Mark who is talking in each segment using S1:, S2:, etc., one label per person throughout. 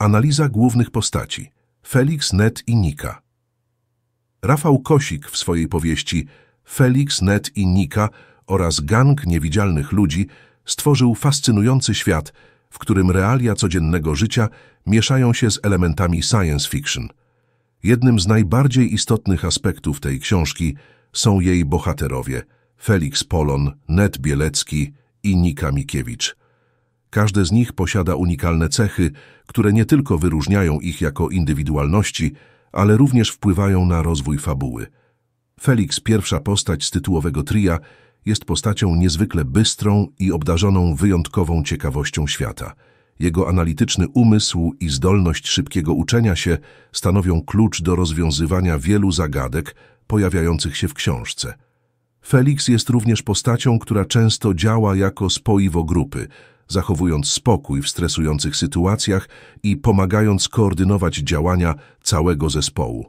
S1: Analiza głównych postaci: Felix, Ned i Nika. Rafał Kosik w swojej powieści Felix, Ned i Nika oraz Gang Niewidzialnych Ludzi stworzył fascynujący świat, w którym realia codziennego życia mieszają się z elementami science fiction. Jednym z najbardziej istotnych aspektów tej książki są jej bohaterowie Felix Polon, Ned Bielecki i Nika Mikiewicz. Każde z nich posiada unikalne cechy, które nie tylko wyróżniają ich jako indywidualności, ale również wpływają na rozwój fabuły. Felix, pierwsza postać z tytułowego tria, jest postacią niezwykle bystrą i obdarzoną wyjątkową ciekawością świata. Jego analityczny umysł i zdolność szybkiego uczenia się stanowią klucz do rozwiązywania wielu zagadek pojawiających się w książce. Felix jest również postacią, która często działa jako spoiwo grupy, zachowując spokój w stresujących sytuacjach i pomagając skoordynować działania całego zespołu.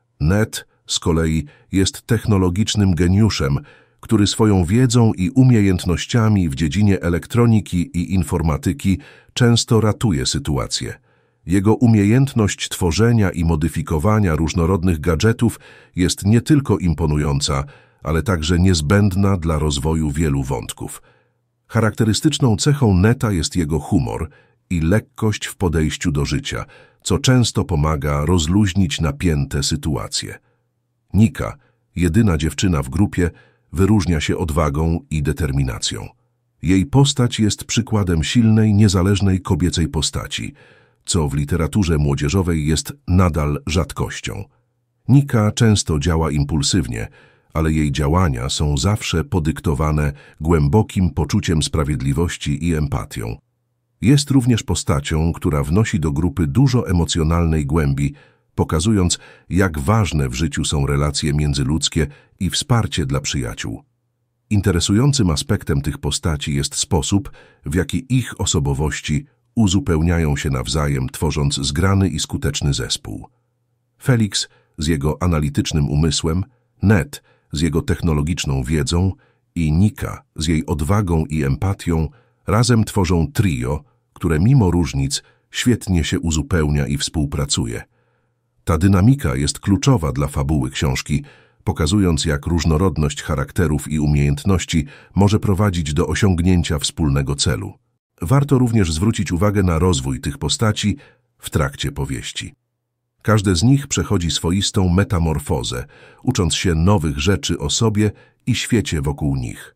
S1: Ned z kolei jest technologicznym geniuszem, który swoją wiedzą i umiejętnościami w dziedzinie elektroniki i informatyki często ratuje sytuację. Jego umiejętność tworzenia i modyfikowania różnorodnych gadżetów jest nie tylko imponująca, ale także niezbędna dla rozwoju wielu wątków. Charakterystyczną cechą Neta jest jego humor i lekkość w podejściu do życia, co często pomaga rozluźnić napięte sytuacje. Nika, jedyna dziewczyna w grupie, wyróżnia się odwagą i determinacją. Jej postać jest przykładem silnej, niezależnej kobiecej postaci, co w literaturze młodzieżowej jest nadal rzadkością. Nika często działa impulsywnie, ale jej działania są zawsze podyktowane głębokim poczuciem sprawiedliwości i empatią. Jest również postacią, która wnosi do grupy dużo emocjonalnej głębi, pokazując, jak ważne w życiu są relacje międzyludzkie i wsparcie dla przyjaciół. Interesującym aspektem tych postaci jest sposób, w jaki ich osobowości uzupełniają się nawzajem, tworząc zgrany i skuteczny zespół. Felix z jego analitycznym umysłem, Ned z jego technologiczną wiedzą i Nika z jej odwagą i empatią razem tworzą trio, które mimo różnic świetnie się uzupełnia i współpracuje. Ta dynamika jest kluczowa dla fabuły książki, pokazując, jak różnorodność charakterów i umiejętności może prowadzić do osiągnięcia wspólnego celu. Warto również zwrócić uwagę na rozwój tych postaci w trakcie powieści. Każde z nich przechodzi swoistą metamorfozę, ucząc się nowych rzeczy o sobie i świecie wokół nich.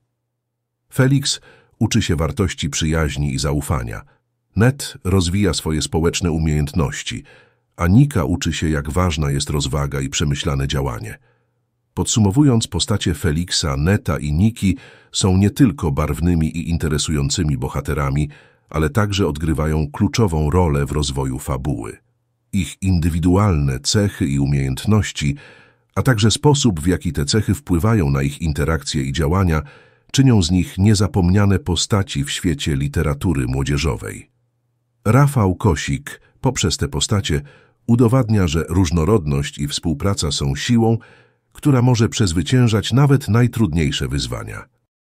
S1: Felix uczy się wartości przyjaźni i zaufania. Ned rozwija swoje społeczne umiejętności, a Nika uczy się, jak ważna jest rozwaga i przemyślane działanie. Podsumowując, postacie Felixa, Neta i Niki są nie tylko barwnymi i interesującymi bohaterami, ale także odgrywają kluczową rolę w rozwoju fabuły. Ich indywidualne cechy i umiejętności, a także sposób, w jaki te cechy wpływają na ich interakcje i działania, czynią z nich niezapomniane postaci w świecie literatury młodzieżowej. Rafał Kosik poprzez te postacie udowadnia, że różnorodność i współpraca są siłą, która może przezwyciężać nawet najtrudniejsze wyzwania.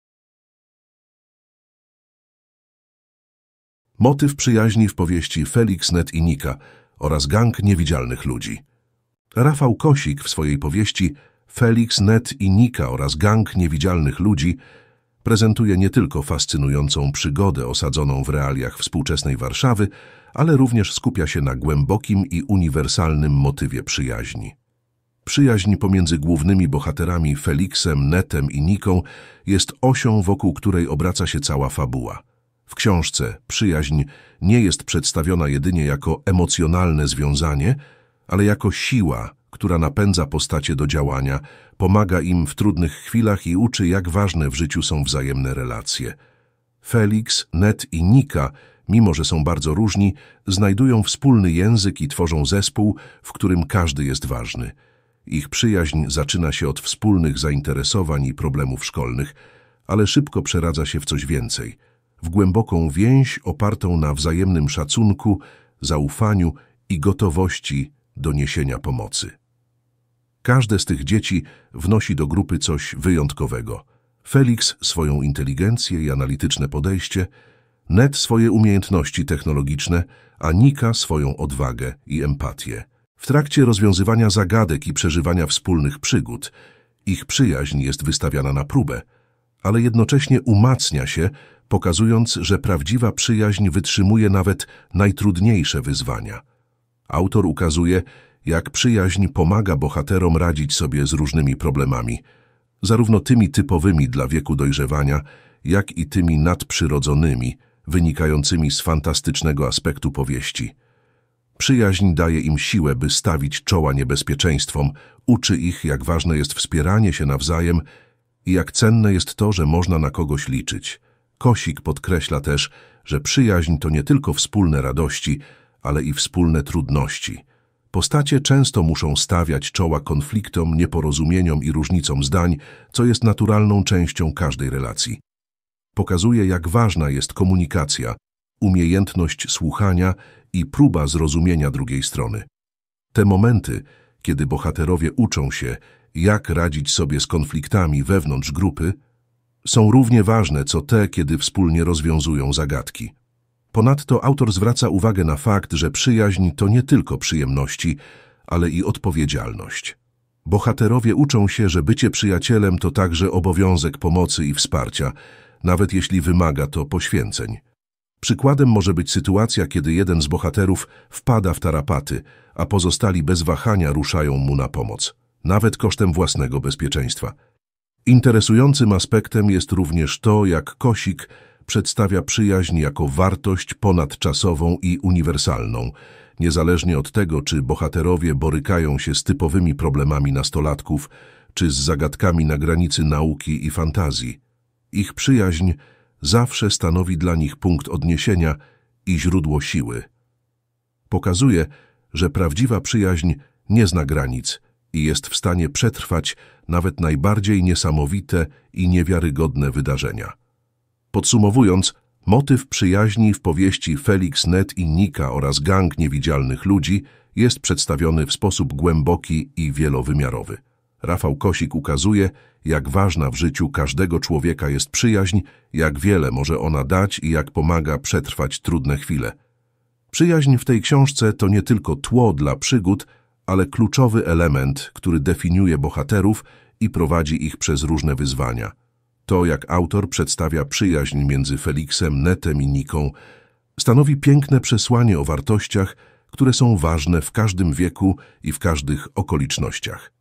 S1: Motyw przyjaźni w powieści Felix, Ned i Nika oraz Gang Niewidzialnych Ludzi. Rafał Kosik w swojej powieści Felix, Ned i Nika oraz Gang Niewidzialnych Ludzi prezentuje nie tylko fascynującą przygodę osadzoną w realiach współczesnej Warszawy, ale również skupia się na głębokim i uniwersalnym motywie przyjaźni. Przyjaźń pomiędzy głównymi bohaterami Felixem, Netem i Niką jest osią, wokół której obraca się cała fabuła. W książce przyjaźń nie jest przedstawiona jedynie jako emocjonalne związanie, ale jako siła, która napędza postacie do działania, pomaga im w trudnych chwilach i uczy, jak ważne w życiu są wzajemne relacje. Felix, Ned i Nika, mimo że są bardzo różni, znajdują wspólny język i tworzą zespół, w którym każdy jest ważny. Ich przyjaźń zaczyna się od wspólnych zainteresowań i problemów szkolnych, ale szybko przeradza się w coś więcej, w głęboką więź opartą na wzajemnym szacunku, zaufaniu i gotowości do niesienia pomocy. Każde z tych dzieci wnosi do grupy coś wyjątkowego. Felix swoją inteligencję i analityczne podejście, Ned swoje umiejętności technologiczne, a Nika swoją odwagę i empatię. W trakcie rozwiązywania zagadek i przeżywania wspólnych przygód ich przyjaźń jest wystawiana na próbę, ale jednocześnie umacnia się, pokazując, że prawdziwa przyjaźń wytrzymuje nawet najtrudniejsze wyzwania. Autor ukazuje, jak przyjaźń pomaga bohaterom radzić sobie z różnymi problemami, zarówno tymi typowymi dla wieku dojrzewania, jak i tymi nadprzyrodzonymi, wynikającymi z fantastycznego aspektu powieści. Przyjaźń daje im siłę, by stawić czoła niebezpieczeństwom, uczy ich, jak ważne jest wspieranie się nawzajem i jak cenne jest to, że można na kogoś liczyć. Kosik podkreśla też, że przyjaźń to nie tylko wspólne radości, ale i wspólne trudności. Postacie często muszą stawiać czoła konfliktom, nieporozumieniom i różnicom zdań, co jest naturalną częścią każdej relacji. Pokazuje, jak ważna jest komunikacja, umiejętność słuchania i próba zrozumienia drugiej strony. Te momenty, kiedy bohaterowie uczą się, jak radzić sobie z konfliktami wewnątrz grupy, są równie ważne, co te, kiedy wspólnie rozwiązują zagadki. Ponadto autor zwraca uwagę na fakt, że przyjaźń to nie tylko przyjemności, ale i odpowiedzialność. Bohaterowie uczą się, że bycie przyjacielem to także obowiązek pomocy i wsparcia, nawet jeśli wymaga to poświęceń. Przykładem może być sytuacja, kiedy jeden z bohaterów wpada w tarapaty, a pozostali bez wahania ruszają mu na pomoc, nawet kosztem własnego bezpieczeństwa. Interesującym aspektem jest również to, jak Kosik przedstawia przyjaźń jako wartość ponadczasową i uniwersalną, niezależnie od tego, czy bohaterowie borykają się z typowymi problemami nastolatków, czy z zagadkami na granicy nauki i fantazji. Ich przyjaźń zawsze stanowi dla nich punkt odniesienia i źródło siły. Pokazuje, że prawdziwa przyjaźń nie zna granic i jest w stanie przetrwać nawet najbardziej niesamowite i niewiarygodne wydarzenia. Podsumowując, motyw przyjaźni w powieści Felix, Ned i Nika oraz Gang Niewidzialnych Ludzi jest przedstawiony w sposób głęboki i wielowymiarowy. Rafał Kosik ukazuje, jak ważna w życiu każdego człowieka jest przyjaźń, jak wiele może ona dać i jak pomaga przetrwać trudne chwile. Przyjaźń w tej książce to nie tylko tło dla przygód, ale kluczowy element, który definiuje bohaterów i prowadzi ich przez różne wyzwania. To, jak autor przedstawia przyjaźń między Felixem, Netem i Niką, stanowi piękne przesłanie o wartościach, które są ważne w każdym wieku i w każdych okolicznościach.